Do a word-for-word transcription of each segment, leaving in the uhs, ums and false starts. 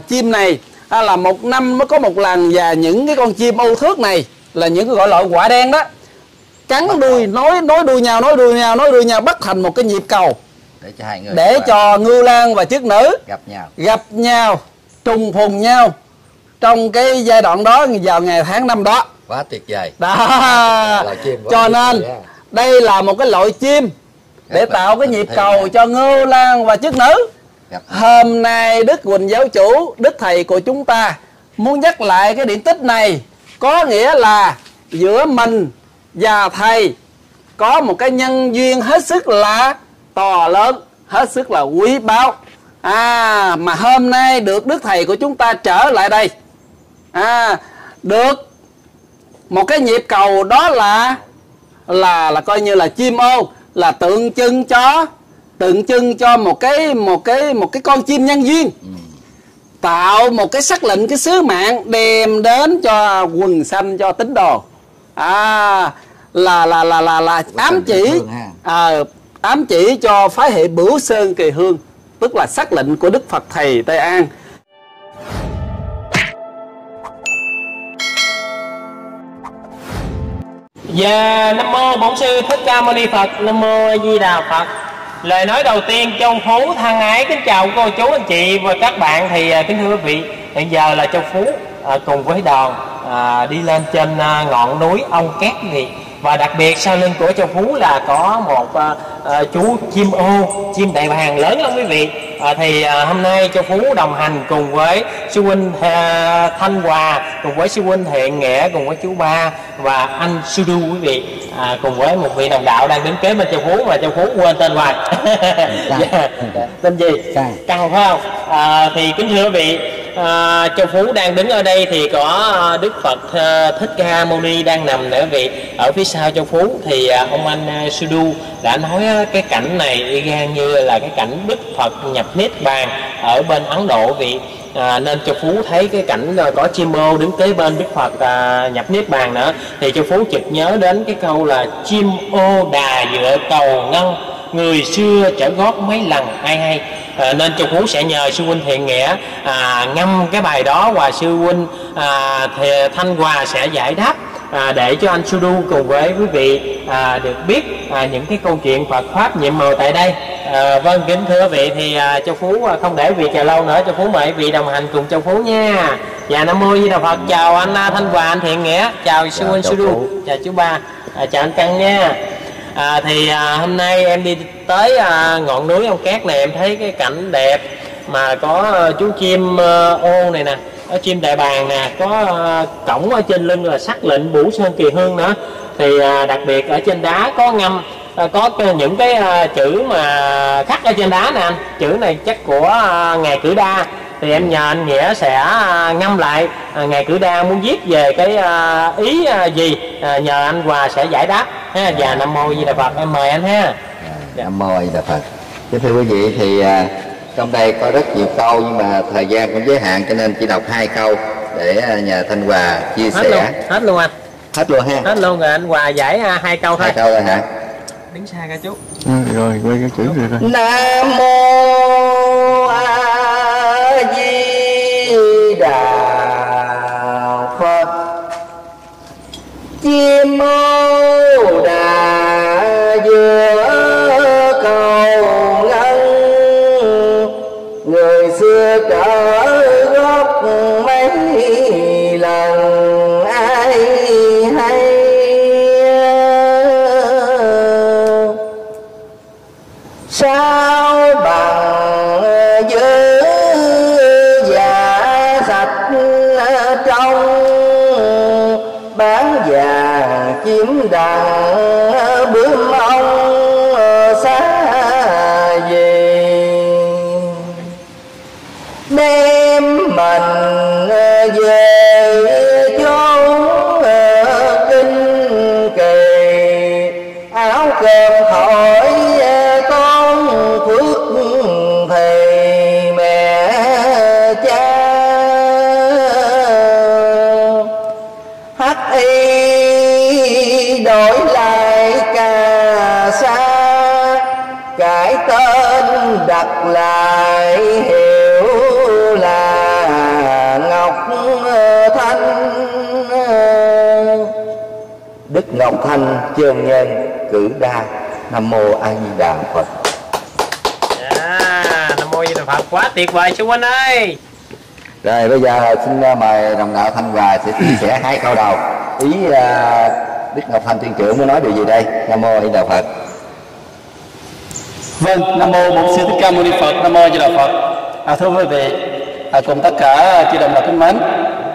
Chim này à, là một năm mới có một lần, và những cái con chim âu thước này là những cái gọi loại quả đen đó, cắn đuôi nối nối đuôi nhau nối đuôi nhau nối đuôi nhau bắt thành một cái nhịp cầu để cho hai người để cho ngưu lang và chức nữ gặp nhau gặp nhau trùng phùng nhau trong cái giai đoạn đó vào ngày tháng năm đó. Quá tuyệt vời đó. Loại chim Cho nên đây là một cái loại chim để tạo cái nhịp cầu cho ngưu lang và chức nữ. Hôm nay Đức Huỳnh giáo chủ, Đức Thầy của chúng ta muốn nhắc lại cái điển tích này, có nghĩa là giữa mình và Thầy có một cái nhân duyên hết sức là to lớn, hết sức là quý báu. À, mà hôm nay được Đức Thầy của chúng ta trở lại đây, à, được một cái nhịp cầu đó là là là coi như là chim ô, là tượng trưng cho tượng trưng cho một cái một cái một cái con chim nhân duyên, ừ. tạo một cái sắc lệnh, cái sứ mạng đem đến cho quần sanh, cho tín đồ, à, là là là là là ám chỉ à, ám chỉ cho phái hệ Bửu Sơn Kỳ Hương, tức là sắc lệnh của Đức Phật Thầy Tây An. Dạ, Nam Mô Bổn Sư Thích Ca Mâu Ni Phật. Nam Mô A Di Đà Phật. Lời nói đầu tiên, Châu Phú thân ái kính chào cô chú anh chị và các bạn. Thì kính thưa quý vị, hiện giờ là Châu Phú à, cùng với đoàn à, đi lên trên à, ngọn núi Ông Két gì. Và đặc biệt sau lưng của Châu Phú là có một à, à, chú chim ô, chim đại bàng lớn lắm quý vị. à, Thì à, hôm nay Châu Phú đồng hành cùng với sư huynh à, Thanh Hòa, cùng với sư huynh Thiện Nghĩa, cùng với chú Ba và anh Sudu quý vị, à, cùng với một vị đồng đạo đang đứng kế bên Châu Phú mà Châu Phú quên tên hoài. Dạ. Tên gì? Căng, Căng phải không? À, thì kính thưa quý vị, à, Châu Phú đang đứng ở đây thì có Đức Phật à, Thích Ca Mâu Ni đang nằm nữa quý vị. Ở phía sau Châu Phú thì à, ông anh à, Sudu đã nói à, cái cảnh này y gan như là cái cảnh Đức Phật nhập Niết Bàn ở bên Ấn Độ quý vị. À, nên Châu Phú thấy cái cảnh có chim ô đứng kế bên Đức Phật à, nhập Niết Bàn nữa, thì Châu Phú chợt nhớ đến cái câu là chim ô đà dựa cầu ngân, người xưa chở gót mấy lần hay hay. À, nên Châu Phú sẽ nhờ sư huynh Thiện Nghĩa à, ngâm cái bài đó, và sư huynh à, Thanh Hòa sẽ giải đáp à, để cho anh Sudu cùng với quý vị à, được biết à, những cái câu chuyện Phật pháp nhiệm màu tại đây. À, vâng, kính thưa quý vị, thì à, Châu Phú không để việc chờ lâu nữa, Châu Phú mời quý vị đồng hành cùng Châu Phú nha. Dạ, Nam Mô Di Đà Phật. Chào anh Thanh Hòa, anh Thiện Nghĩa, chào sư huynh Sudu, chào chú Ba, à, chào anh Căng nha. À, thì à, hôm nay em đi tới à, ngọn núi Ông Két này, em thấy cái cảnh đẹp mà có à, chú chim à, ô này nè, có chim đại bàng nè, có à, cổng ở trên lưng là sắc lệnh Bửu Sơn Kỳ Hương nữa. Thì à, đặc biệt ở trên đá có ngâm à, có những cái à, chữ mà khắc ở trên đá nè anh, chữ này chắc của à, ngài Cử Đa. Thì em nhờ anh Nghĩa sẽ à, ngâm lại à, ngài Cử Đa muốn viết về cái à, ý à, gì, à, nhờ anh Hòa sẽ giải đáp ha. Và Nam Mô Di Đà Phật, em mời anh ha. Dạ. Nam Mô Di Đà Phật. Kính thưa quý vị, thì à, trong đây có rất nhiều câu nhưng mà thời gian cũng giới hạn, cho nên chỉ đọc hai câu để à, nhờ Thanh Hòa chia hết sẻ. Luôn, hết luôn anh. Hết luôn ha. Hết luôn rồi, anh Hòa giải à, hai câu thôi. Hai câu thôi hả? Đứng xa ra chú. Ừ, rồi quay cái chữ rồi coi. Nam Mô A Di Đà Phật. Chim ô đà giữa cầu ngân, người xưa trở gót mấy lần ai hay. Sao bằng giữ dạ sạch trong, bán vàng chiếm đàn bướm ông xa về, đem mình về chốn kinh kỳ, áo cơm khỏi con phước thầy mẹ cha. Hắc y đổi lại cà sa, cải tên đặt lại hiệu là Đức Ngọc Thanh Chân Nhân Cử Đa. Nam mô A Di Đà Phật. Yeah, Nam mô A Di Đà Phật, quá tuyệt vời sư huynh ơi. Rồi bây giờ xin mời đồng đạo Thanh Hòa sẽ chia sẻ hai câu đầu. Ý uh, Đức Ngọc Thanh Thiên Trưởng muốn nói điều gì đây? Nam mô A Di Đà Phật. Vâng, Nam mô Bổn Sư Thích Ca Mâu Ni Phật. Nam mô A Di Đà Phật. À, thưa quý vị, à, cùng tất cả chư đồng đạo kính mến.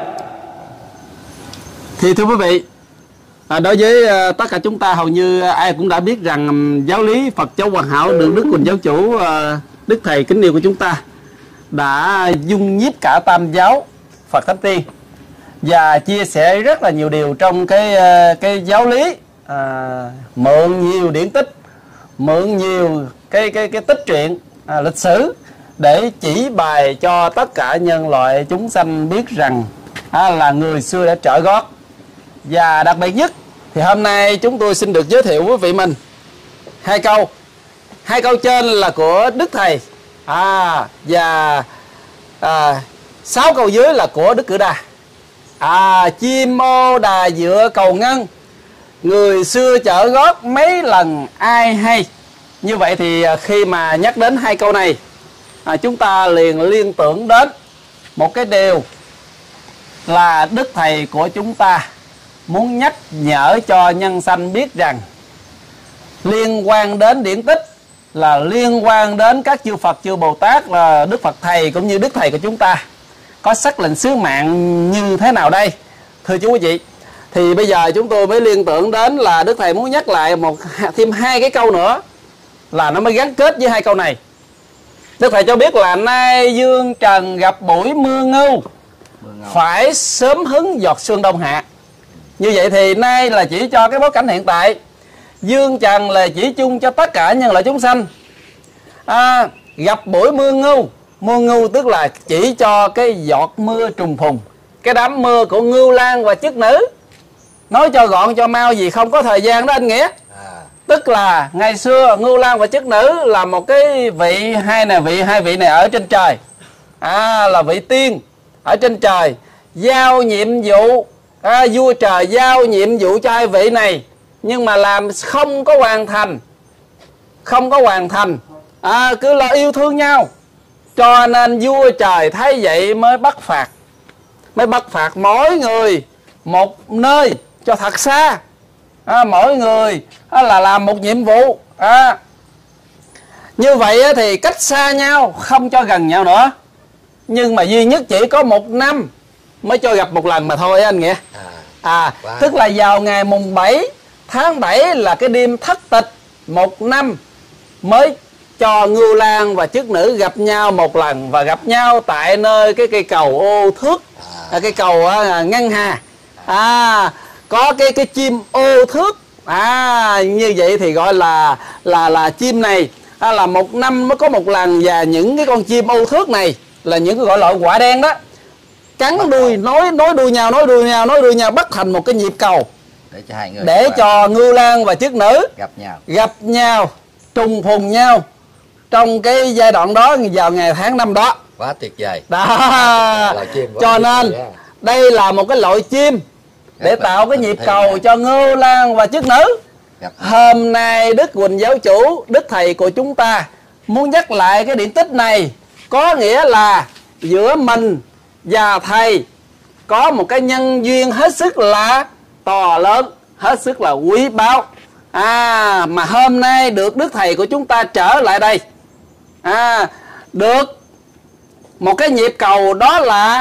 Thì thưa quý vị, à, đối với à, tất cả chúng ta hầu như ai cũng đã biết rằng um, giáo lý Phật giáo Hoàn Hảo được Đức Quỳnh Giáo Chủ, à, Đức Thầy kính yêu của chúng ta đã dung nhiếp cả tam giáo Phật Thánh Tiên và chia sẻ rất là nhiều điều trong cái cái giáo lý, à, mượn nhiều điển tích, mượn nhiều cái cái cái tích truyện, à, lịch sử để chỉ bày cho tất cả nhân loại chúng sanh biết rằng à, là người xưa đã trở gót. Và đặc biệt nhất thì hôm nay chúng tôi xin được giới thiệu quý vị mình hai câu. Hai câu trên là của Đức Thầy, à, và à, sáu câu dưới là của Đức Cử Đa. À, chim ô đà dựa cầu ngân, người xưa chở gót mấy lần ai hay. Như vậy thì khi mà nhắc đến hai câu này, à, chúng ta liền liên tưởng đến một cái điều là Đức Thầy của chúng ta muốn nhắc nhở cho nhân sanh biết rằng liên quan đến điển tích là liên quan đến các chư Phật, chư Bồ Tát, là Đức Phật Thầy cũng như Đức Thầy của chúng ta có sắc lệnh sứ mạng như thế nào đây. Thưa chú quý vị, thì bây giờ chúng tôi mới liên tưởng đến là Đức Thầy muốn nhắc lại một thêm hai cái câu nữa là nó mới gắn kết với hai câu này. Đức Thầy cho biết là nay dương trần gặp buổi mưa ngâu, phải sớm hứng giọt sương đông hạ. Như vậy thì nay là chỉ cho cái bối cảnh hiện tại, dương trần là chỉ chung cho tất cả nhân loại chúng sanh. À, gặp buổi mưa ngưu, mưa ngưu tức là chỉ cho cái giọt mưa trùng phùng, cái đám mưa của Ngưu Lang và chức nữ. Nói cho gọn cho mau vì không có thời gian đó anh Nghĩa. Tức là ngày xưa Ngưu Lang và chức nữ là một cái vị, hai này vị hai vị này ở trên trời, à, là vị tiên ở trên trời, giao nhiệm vụ, à, vua trời giao nhiệm vụ cho hai vị này, nhưng mà làm không có hoàn thành, không có hoàn thành, à, cứ là yêu thương nhau, cho nên vua trời thấy vậy mới bắt phạt, mới bắt phạt mỗi người một nơi cho thật xa, à, mỗi người à, là làm một nhiệm vụ, à, như vậy thì cách xa nhau, không cho gần nhau nữa, nhưng mà duy nhất chỉ có một năm mới cho gặp một lần mà thôi anh Nghĩa. À, tức là vào ngày mùng bảy tháng bảy là cái đêm thất tịch một năm mới cho Ngưu Lang và chức nữ gặp nhau một lần, và gặp nhau tại nơi cái cây cầu ô thước, à, cây cầu à, ngân hà, à, có cái cái chim ô thước, à, như vậy thì gọi là là là chim này à, là một năm mới có một lần, và những cái con chim ô thước này là những cái gọi là quả đen đó, cắn đuôi, nối nối đuôi nhau, nối đuôi nhau, nối đuôi nhau bắt thành một cái nhịp cầu để cho hai người để cho Ngưu Lang và chức nữ gặp nhau, gặp nhau, trùng phùng nhau trong cái giai đoạn đó vào ngày tháng năm đó. Quá tuyệt vời Đó. Cho nên đây là một cái loại chim để tạo cái nhịp cầu cho Ngưu Lang và chức nữ. Hôm nay Đức Quỳnh Giáo Chủ, Đức Thầy của chúng ta muốn nhắc lại cái điển tích này, có nghĩa là giữa mình và Thầy có một cái nhân duyên hết sức là to lớn, hết sức là quý báu, à, mà hôm nay được Đức Thầy của chúng ta trở lại đây, à, được một cái nhịp cầu đó là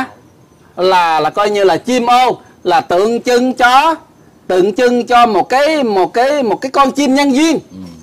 là là coi như là chim ô, là tượng trưng cho tượng trưng cho một cái một cái một cái con chim nhân duyên,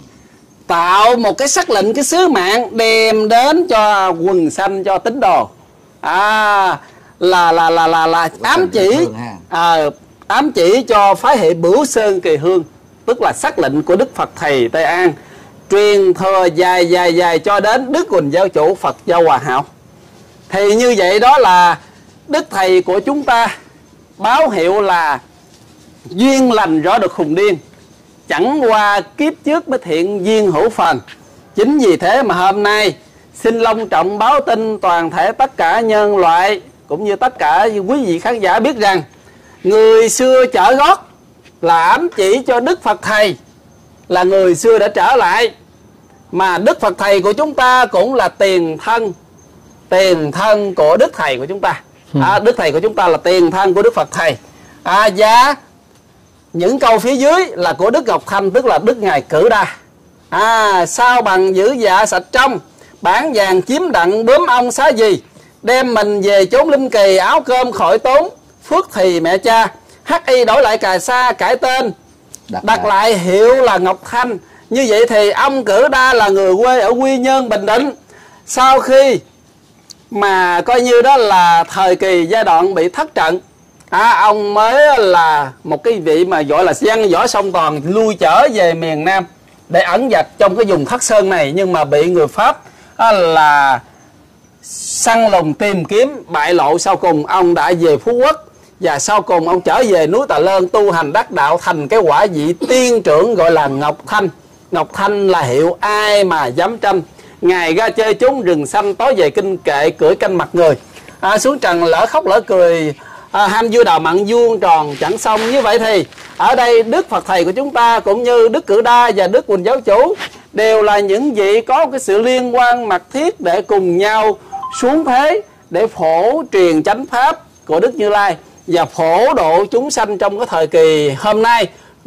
tạo một cái sắc lệnh, cái sứ mạng đem đến cho quần sanh, cho tín đồ, à, là là là là là ám chỉ, à, ám chỉ cho phái hệ Bửu Sơn Kỳ Hương, tức là sắc lệnh của Đức Phật Thầy Tây An truyền thừa dài dài dài cho đến Đức Quỳnh Giáo Chủ Phật giáo Hòa Hảo. Thì như vậy đó là Đức Thầy của chúng ta báo hiệu là duyên lành rõ được khùng điên, chẳng qua kiếp trước mới thiện duyên hữu phần. Chính vì thế mà hôm nay xin long trọng báo tin toàn thể tất cả nhân loại cũng như tất cả quý vị khán giả biết rằng người xưa chở gót, là ám chỉ cho Đức Phật Thầy là người xưa đã trở lại. Mà Đức Phật Thầy của chúng ta cũng là tiền thân, tiền thân của Đức Thầy của chúng ta. À, Đức Thầy của chúng ta là tiền thân của Đức Phật Thầy. À, và những câu phía dưới là của Đức Ngọc Thanh, tức là Đức Ngài Cử Đa. À, sao bằng giữ dạ sạch trong, bản vàng chiếm đặng bướm ong xá gì, đem mình về chốn linh kỳ, áo cơm khỏi tốn, phước thì mẹ cha, hắc y đổi lại cà sa cải tên, đặt, đặt lại hiệu là Ngọc Thanh. Như vậy thì ông Cử Đa là người quê ở Quy Nhơn, Bình Định. Sau khi mà coi như đó là thời kỳ giai đoạn bị thất trận, à, ông mới là một cái vị mà gọi là văn võ song toàn, lui trở về miền Nam để ẩn dật trong cái vùng Thất Sơn này, nhưng mà bị người Pháp à, là săn lùng tìm kiếm, bại lộ. Sau cùng ông đã về Phú Quốc, và sau cùng ông trở về núi Tà Lơn tu hành đắc đạo, thành cái quả vị tiên trưởng gọi là Ngọc Thanh. Ngọc Thanh là hiệu ai mà dám tranh. Ngài ra chơi trốn rừng xanh, tối về kinh kệ cưỡi canh mặt người, à, xuống trần lỡ khóc lỡ cười, à, ham vui đào mặn vuông tròn chẳng xong. Như vậy thì ở đây Đức Phật Thầy của chúng ta cũng như Đức Cử Đa và Đức Quỳnh Giáo Chủ đều là những vị có cái sự liên quan mật thiết để cùng nhau xuống thế để phổ truyền chánh pháp của Đức Như Lai và phổ độ chúng sanh trong cái thời kỳ hôm nay.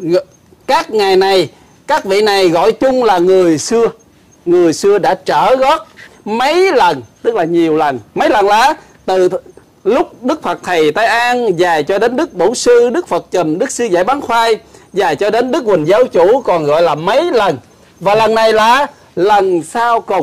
Các ngày này, các vị này gọi chung là người xưa. Người xưa đã trở gót mấy lần, tức là nhiều lần. Mấy lần là từ lúc Đức Phật Thầy Tây An, dài cho đến Đức Bổn Sư, Đức Phật Chùm, Đức Sư Giải Bán Khoai, dài cho đến Đức Quỳnh Giáo Chủ, còn gọi là mấy lần. Và lần này là lần sau cùng.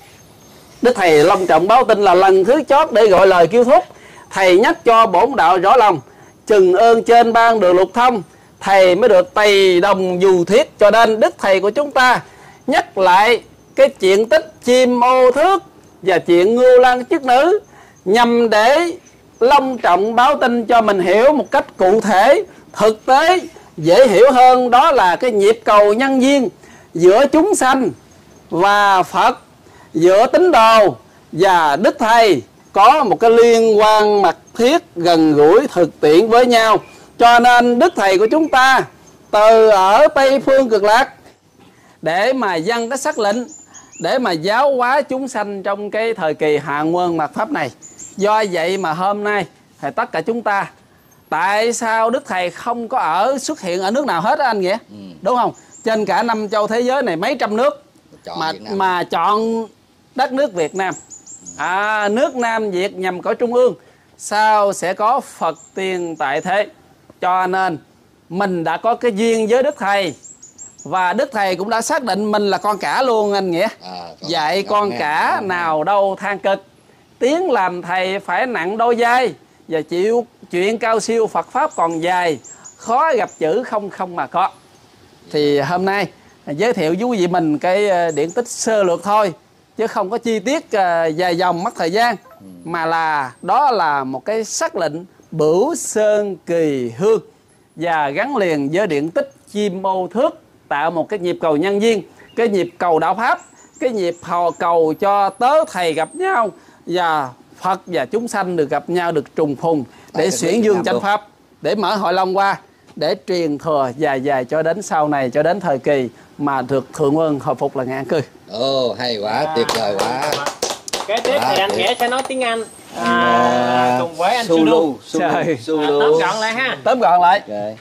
Đức Thầy long trọng báo tin là lần thứ chót để gọi lời kêu thúc. Thầy nhắc cho bổn đạo rõ lòng, chừng ơn trên ban được lục thông, Thầy mới được tày đồng dù thiết. Cho nên Đức Thầy của chúng ta nhắc lại cái chuyện tích chim ô thước và chuyện Ngưu Lang chức nữ, nhằm để long trọng báo tin cho mình hiểu một cách cụ thể, thực tế, dễ hiểu hơn. Đó là cái nhịp cầu nhân duyên giữa chúng sanh và Phật, giữa tín đồ và Đức Thầy có một cái liên quan mật thiết, gần gũi, thực tiễn với nhau. Cho nên Đức Thầy của chúng ta từ ở Tây Phương Cực Lạc để mà dâng cái sắc lệnh, để mà giáo hóa chúng sanh trong cái thời kỳ hạ nguyên mạt Pháp này. Do vậy mà hôm nay thì tất cả chúng ta, tại sao Đức Thầy không có ở xuất hiện ở nước nào hết đó anh Nghĩa? Ừ. Đúng không? Trên cả năm châu thế giới này mấy trăm nước chọn mà mà chọn đất nước Việt Nam. À, nước Nam Việt nhằm cõi trung ương, sao sẽ có Phật tiên tại thế? Cho nên mình đã có cái duyên với Đức Thầy, và Đức Thầy cũng đã xác định mình là con cả luôn anh Nghĩa. À, dạy con cả nào đâu than cực, tiếng làm thầy phải nặng đôi vai, và chịu chuyện cao siêu Phật Pháp còn dài, khó gặp chữ không không mà có. Thì hôm nay giới thiệu với quý vị mình cái điển tích sơ lược thôi, chứ không có chi tiết dài dòng mất thời gian, mà là đó là một cái sắc lệnh Bửu Sơn Kỳ Hương, và gắn liền với điển tích chim ô thước, tạo một cái nhịp cầu nhân duyên, cái nhịp cầu đạo Pháp, cái nhịp hò cầu cho tớ thầy gặp nhau, và Phật và chúng sanh được gặp nhau, được trùng phùng để xuyển dương chánh Pháp, để mở hội Long qua, để truyền thừa dài dài cho đến sau này, cho đến thời kỳ mà được Thượng Quân hồi phục là ngàn cư. Ồ, hay quá, à, tuyệt vời quá. Kế tiếp thì anh Nghĩa sẽ nói tiếng Anh à, cùng với anh Sulu. Sulu. Tóm gọn lại ha. Tóm gọn lại. Okay.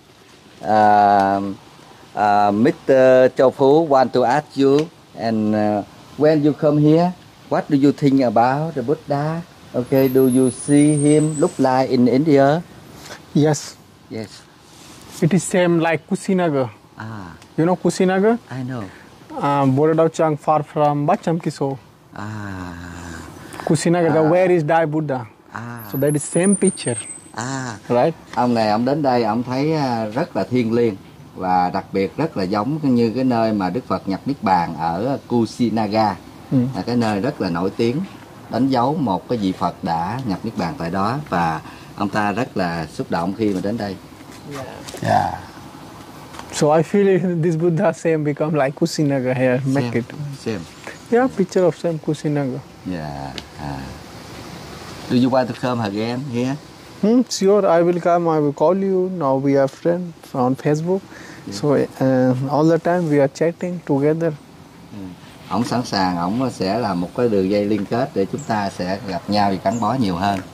Uh, uh, mít tơ Châu Phú want to ask you, and uh, when you come here, what do you think about the Buddha? Okay, do you see him look like in India? Yes. Yes. It is same like Kusinagar. Ah. You know Kusinagar? I know. Um, Borodachang far from Bacham Kiso. Ah. Kusinagar, Ah. the where is Dai Buddha? Ah. So that is same picture. À, right. Ông này ông đến đây ông thấy rất là thiêng liêng, và đặc biệt rất là giống như cái nơi mà Đức Phật nhập Niết Bàn ở Kusinagar, ừ. là cái nơi rất là nổi tiếng, đánh dấu một cái vị Phật đã nhập Niết Bàn tại đó, và ông ta rất là xúc động khi mà đến đây. Yeah. Yeah. So I feel this Buddha same become like Kusinagar here, make same. it. Same. Yeah, picture of same Kusinagar. Yeah. Ah. Do you want to come again here? Hmm, sure, I will come. I will call you. Now we are friends on Facebook. Yeah. So uh, all the time we are chatting together. Ừ. Ông sẵn sàng, ông sẽ là một cái đường dây liên kết để chúng ta sẽ gặp nhau và gắn bó nhiều hơn.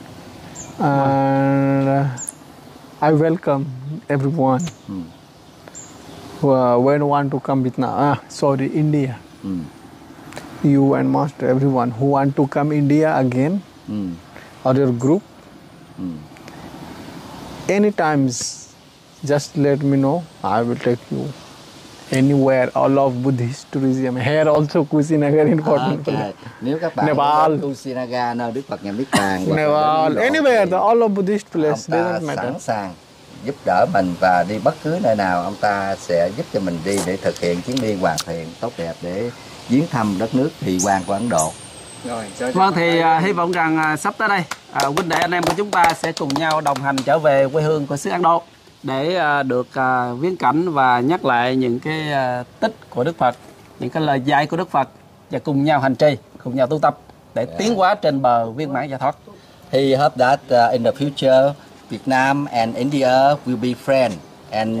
And uh, I welcome everyone ừ. who uh, when want to come Vietnam. Ah, sorry, India. ừ. You and Master, everyone who want to come India again, ừ. or your group. ừ. Anytime, just let me know. I will take you anywhere. All of Buddhist tourism. Here also Kusinagar important. Okay. Nếu các bạn Nepal, Kusinagar nơi Đức Phật nhập Niết Bàn, Nepal, anywhere, the all of Buddhist place doesn't matter. Sẵn sàng giúp đỡ mình và đi bất cứ nơi nào, ông ta sẽ giúp cho mình đi để thực hiện chuyến đi hoàn thiện tốt đẹp để viếng thăm đất nước thị quan của Ấn Độ. Rồi, vâng thì uh, hy vọng rằng uh, sắp tới đây uh, huynh đệ anh em của chúng ta sẽ cùng nhau đồng hành trở về quê hương của xứ Ấn Độ để uh, được uh, viếng cảnh và nhắc lại những cái uh, tích của Đức Phật, những cái lời dạy của Đức Phật và cùng nhau hành trì, cùng nhau tu tập để yeah. tiến hóa trên bờ viên mãn giải thoát. He hope that uh, in the future Vietnam and India will be friends, and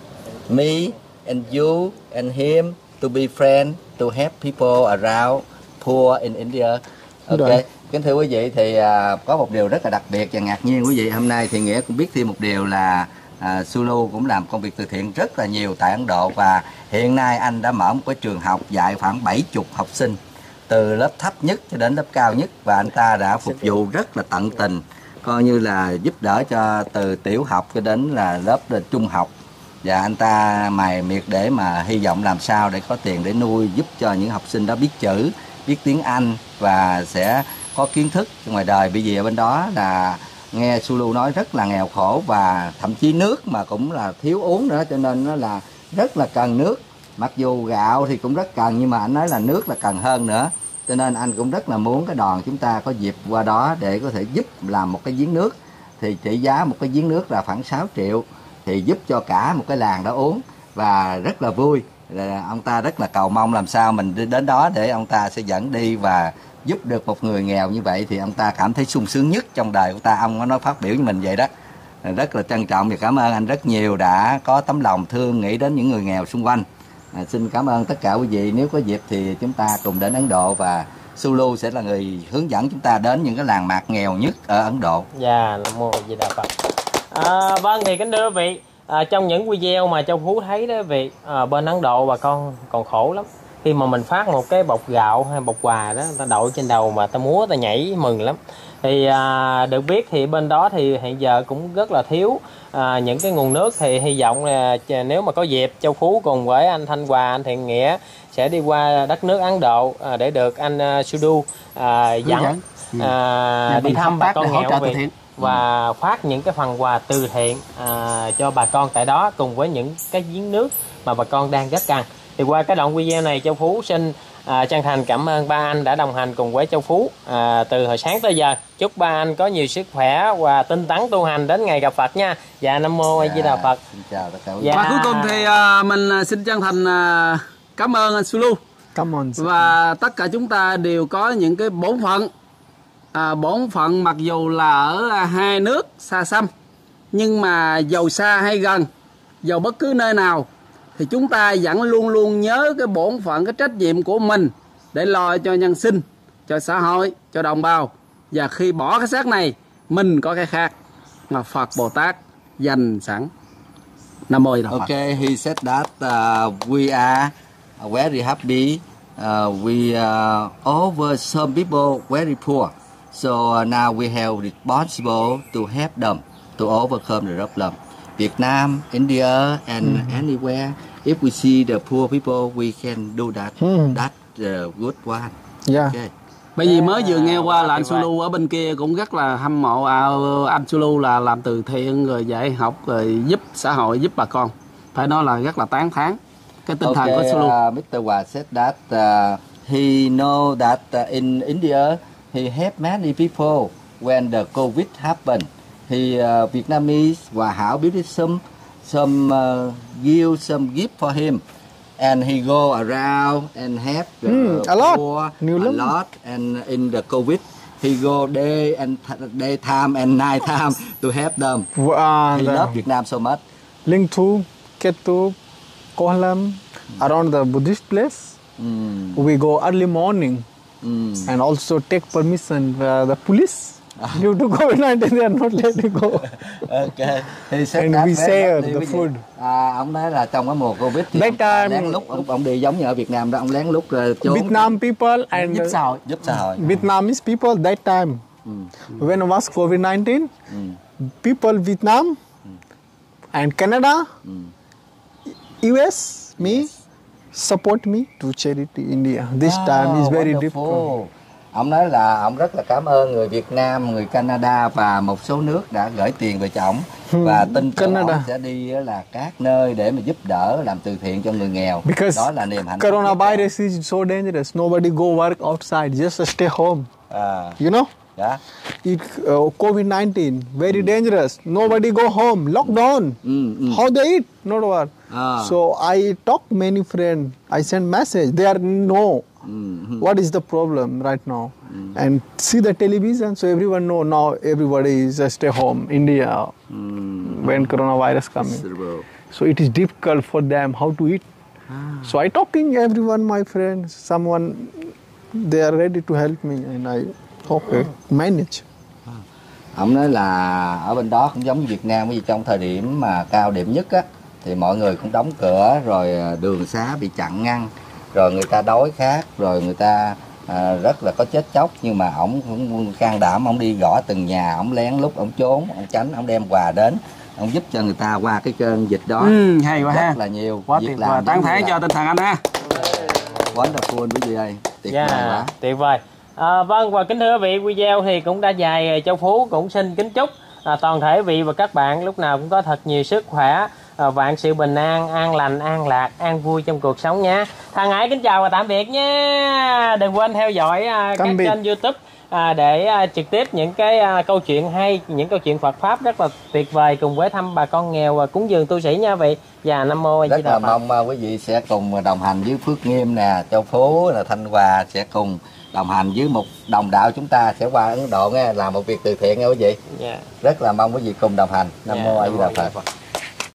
me and you and him to be friends to help people around poor in India. Ok, Rồi. Kính thưa quý vị thì uh, có một điều rất là đặc biệt và ngạc nhiên quý vị. Hôm nay thì Nghĩa cũng biết thêm một điều là uh, Sulu cũng làm công việc từ thiện rất là nhiều tại Ấn Độ, và hiện nay anh đã mở một cái trường học dạy khoảng bảy mươi học sinh từ lớp thấp nhất cho đến lớp cao nhất, và anh ta đã phục vụ rất là tận tình, coi như là giúp đỡ cho từ tiểu học cho đến là lớp là trung học, và anh ta mài miệt để mà hy vọng làm sao để có tiền để nuôi giúp cho những học sinh đó biết chữ, biết tiếng Anh và sẽ có kiến thức ngoài đời. Bởi vì ở bên đó là nghe Sulu nói rất là nghèo khổ và thậm chí nước mà cũng là thiếu uống nữa, cho nên nó là rất là cần nước. Mặc dù gạo thì cũng rất cần nhưng mà anh nói là nước là cần hơn nữa, cho nên anh cũng rất là muốn cái đoàn chúng ta có dịp qua đó để có thể giúp làm một cái giếng nước. Thì trị giá một cái giếng nước là khoảng sáu triệu, thì giúp cho cả một cái làng đó uống, và rất là vui. Là ông ta rất là cầu mong làm sao mình đi đến đó để ông ta sẽ dẫn đi và giúp được một người nghèo như vậy, thì ông ta cảm thấy sung sướng nhất trong đời của ta. Ông có nói phát biểu với mình vậy đó. Rất là trân trọng và cảm ơn anh rất nhiều đã có tấm lòng thương nghĩ đến những người nghèo xung quanh. À, xin cảm ơn tất cả quý vị. Nếu có dịp thì chúng ta cùng đến Ấn Độ, và Sulu sẽ là người hướng dẫn chúng ta đến những cái làng mạc nghèo nhất ở Ấn Độ. Dạ, Nam Mô A Di Đà Phật. À, vâng thì kính thưa quý vị, à, trong những video mà Châu Phú thấy đó quý vị, à, bên Ấn Độ bà con còn khổ lắm. Khi mà mình phát một cái bọc gạo hay bọc quà đó, ta đội trên đầu mà ta múa ta nhảy mừng lắm. Thì à, được biết thì bên đó thì hiện giờ cũng rất là thiếu à, những cái nguồn nước. Thì hy vọng là nếu mà có dịp Châu Phú cùng với anh Thanh Hòa, anh Thiện Nghĩa sẽ đi qua đất nước Ấn Độ à, để được anh uh, Sudu à, dẫn à, đi thăm bà con nghèo Việt và phát những cái phần quà từ thiện à, cho bà con tại đó, cùng với những cái giếng nước mà bà con đang rất cần. Thì qua cái đoạn video này Châu Phú xin à, chân thành cảm ơn ba anh đã đồng hành cùng với Châu Phú à, từ hồi sáng tới giờ. Chúc ba anh có nhiều sức khỏe và tinh tấn tu hành đến ngày gặp Phật nha. Dạ, Nam Mô A Di Đà Phật. Xin chào tất cả quý vị. Dạ. Và cuối cùng thì à, mình xin chân thành à, cảm ơn anh Sulu. Come on. Và tất cả chúng ta đều có những cái bổn phận. À, bổn phận mặc dù là ở hai nước xa xăm, nhưng mà giàu xa hay gần, giàu bất cứ nơi nào, thì chúng ta vẫn luôn luôn nhớ cái bổn phận, cái trách nhiệm của mình để lo cho nhân sinh, cho xã hội, cho đồng bào. Và khi bỏ cái xác này, mình có cái khác mà Phật Bồ Tát dành sẵn. Nam Mô A Di Đà Phật. Okay, he said that uh, we are very happy. Uh, we uh, over some people very poor. So uh, now we have responsible to help them to overcome the problem. Vietnam, India, and mm. anywhere, if we see the poor people, we can do that. Mm. That's the good one. Yeah. Okay. Bởi vì mới vừa nghe qua là anh Sulu ở bên kia cũng rất là hâm mộ à, anh Sulu là làm từ thiện rồi dạy học rồi giúp xã hội, giúp bà con. Phải nói là rất là tán thán cái tinh thần okay, của Sulu. Uh, mít tơ Hòa said that uh, he know that uh, in India he helped many people when the COVID happened. He uh, Vietnamese và Hảo Buddhism some uh, give some gift for him, and he go around and help uh, mm, a lot, poor, New a lot, and in the COVID he go day and day time and night time to help them. Uh, He the love Vietnam so much. Lingtu, Ketu, Kolam, around the Buddhist place. Mm. We go early morning Mm. and also take permission uh, the police. Due to COVID nineteen, they are not letting go. Okay. He said And that we very share lovely the với food. chị. À, ông nói là trong cái mùa Covid thì That ông time- lén lút ông, ông đi giống như ở Việt Nam đó, ông lén lút uh, trốn Vietnam people and giúp xã hội. giúp xã hội. Vietnamese people that time, when it was COVID nineteen, people Vietnam and Canada, U S, me, support me to charity India. This time is very wonderful. difficult. Ông nói là ông rất là cảm ơn người Việt Nam, người Canada và một số nước đã gửi tiền về cho ông và tin tưởng ông Canada. sẽ đi là các nơi để mà giúp đỡ làm từ thiện cho người nghèo. Because Đó là niềm hạnh phúc. coronavirus is so dangerous. Nobody go work outside. Just stay home. À, You know, đó. it, uh, COVID nineteen very dangerous. Nobody go home. Lockdown. Ừ, ừ. How they eat? Not what. Ah. So I talk many friends. I send message. They are no. What is the problem right now? And see the television. So everyone know now. Everybody is just stay home. India when coronavirus coming. So it is difficult for them how to eat. So I talking everyone, my friends, someone, they are ready to help me, and I okay manage. Ông nói là ở bên đó cũng giống như Việt Nam, bởi vì trong thời điểm mà cao điểm nhất á thì mọi người cũng đóng cửa, rồi đường xá bị chặn ngăn, rồi người ta đói khát, rồi người ta à, rất là có chết chóc, nhưng mà ổng cũng can đảm, ổng đi gõ từng nhà, ổng lén lút, ổng trốn, ổng tránh, ổng đem quà đến, ổng giúp cho người ta qua cái cơn dịch đó. Ừ, hay quá rất ha. là nhiều Quá việc tuyệt làm vời. Tán giống như thán là cho tinh thần anh ha. wonderful quý vị ơi, tuyệt Dạ, vời quá. tuyệt vời. À, vâng, và kính thưa quý vị, video thì cũng đã dài. Châu Phú cũng xin kính chúc à, toàn thể vị và các bạn lúc nào cũng có thật nhiều sức khỏe, à, vạn sự bình an, an lành, an lạc, an vui trong cuộc sống nha. Thằng Ái kính chào và tạm biệt nha. Đừng quên theo dõi à, các biệt. kênh YouTube à, để à, trực tiếp những cái à, câu chuyện hay, những câu chuyện Phật pháp rất là tuyệt vời, cùng với thăm bà con nghèo và cúng dường tu sĩ nha vị. Và Nam Mô A Di Rất Đà là Phật. mong uh, quý vị sẽ cùng đồng hành với Phước Nghiêm nè, Châu Phú, là Thanh Hòa sẽ cùng đồng hành với một đồng đạo chúng ta sẽ qua Ấn Độ nghe, làm một việc từ thiện nha quý vị. Dạ. Rất là mong quý vị cùng đồng hành. Nam Dạ, Mô A Nam Di Mô Đà A Di Đà Phật. Phật.